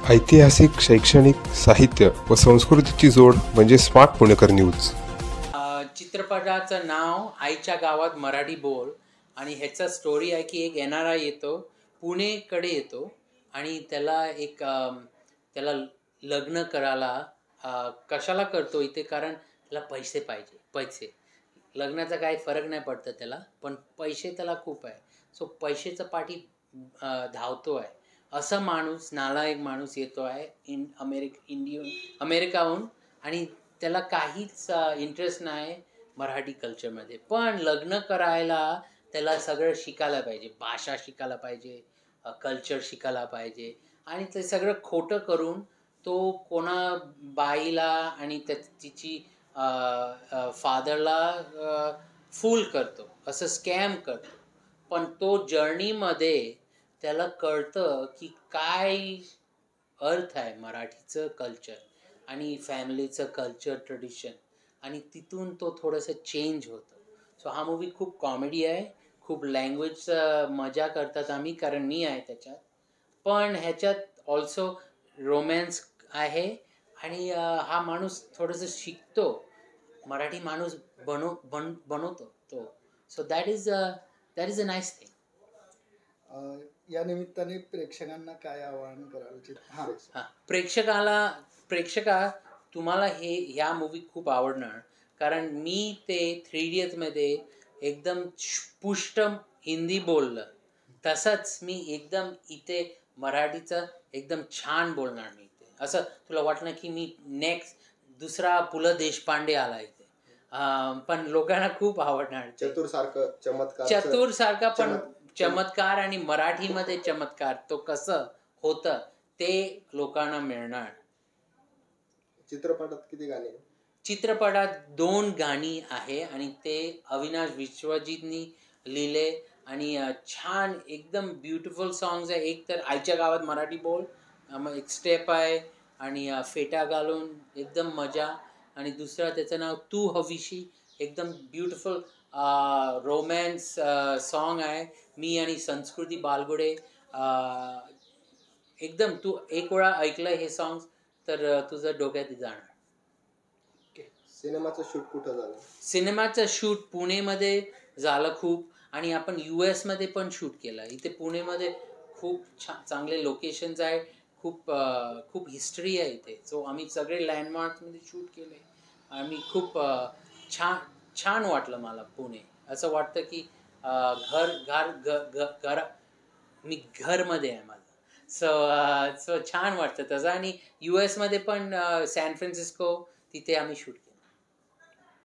ऐतिहासिक, शैक्षणिक, साहित्य व संस्कृतीची जोड म्हणजे स्मार्ट पुणेकर न्यूज. चित्रपटाचं नाव आईच्या गावात मराठी बोल आणि ह्याचा स्टोरी आहे की एक येणारा येतो, पुणेकडे येतो आणि त्याला लग्न करायला कशाला करतो इथे, कारण त्याला पैसे पाहिजे. पैसे लग्नाचा काही फरक नाही पडतं त्याला, पण पैसे त्याला खूप आहे. सो पैशाचं पाठी धावतो आहे. असा माणूस, नालायक माणूस येतो आहे अमेरिकाहून आणि त्याला काहीच इंटरेस्ट नाही मराठी कल्चरमध्ये. पण लग्न करायला त्याला सगळं शिकायला पाहिजे, भाषा शिकायला पाहिजे, कल्चर शिकायला पाहिजे आणि ते सगळं खोटं करून तो कोणा बाईला आणि तिची फादरला फूल करतो, असं स्कॅम करतो. पण तो जर्नीमध्ये त्याला कळतं की काय अर्थ आहे मराठीचं कल्चर आणि फॅमिलीचं कल्चर ट्रेडिशन, आणि तिथून तो थोडंसं चेंज होतो. सो हा मूवी खूप कॉमेडी आहे, खूप लँग्वेजचं मजा करतात आम्ही, कारण मी आहे त्याच्यात. पण ह्याच्यात ऑल्सो रोमॅन्स आहे आणि हा माणूस थोडंसं शिकतो, मराठी माणूस बनवतो तो. So that is a nice thing. या निमित्ताने प्रेक्षकांना काय आवाहन कराल? प्रेक्षका तुम्हाला ह्या मूवी खूप आवडणार, कारण मी ते 3 इडियट्समध्ये एकदम पुष्ट हिंदी बोललं, तसंच मी एकदम इथे मराठीचं एकदम छान बोलणार. मी इथे असं तुला वाटलं की मी नेक्स्ट दुसरा पु ल देशपांडे आला इथे. पण लोकांना खूप आवडणार. चतुर सारखा पण चमत्कार आणि मराठीमध्ये चमत्कार तो कसं होतं ते लोकांना मिळणार. चित्रपटात किती गाणी? चित्रपटात 2 गाणी आहे आणि ते अविनाश विश्वजितनी लिहिले आणि छान एकदम ब्युटिफुल सॉंग्स आहे. एक तर आईच्या गावात मराठी बोल, एक स्टेप आहे आणि फेटा घालून एकदम मजा, आणि दुसरा त्याचं नाव तू हवीशी, एकदम ब्युटिफुल रोमॅन्स सॉन्ग आहे. मी आणि संस्कृती बालगुडे एकदम, तू एक वेळा ऐकलं हे सॉंग्स तर तुझं डोक्यात जाणार. सिनेमाचं शूट कुठं झालं? सिनेमाचं शूट पुणेमध्ये झालं खूप, आणि आपण US मध्ये पण शूट केलं. इथे पुणेमध्ये खूप चांगले लोकेशन्स आहे, खूप हिस्ट्री आहे इथे. सो आम्ही सगळे लँडमार्क्समध्ये शूट केले. आम्ही खूप छान वाटलं मला पुणे. असं वाटतं की मी घरमध्ये आहे माझं. सो छान वाटतं तसं. आणि US मध्ये पण सॅन फ्रान्सिस्को, तिथे आम्ही शूट केलं.